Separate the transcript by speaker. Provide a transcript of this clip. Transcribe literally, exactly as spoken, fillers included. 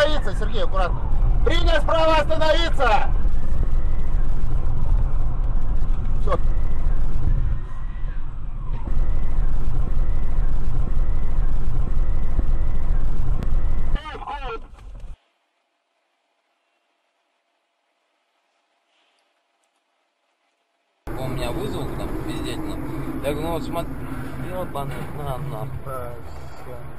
Speaker 1: остановиться, Сергей, аккуратно. Принять справа остановиться! Все.
Speaker 2: У меня вызвал там пиздеть, но я говорю, ну вот смотри, ебаный, на, на.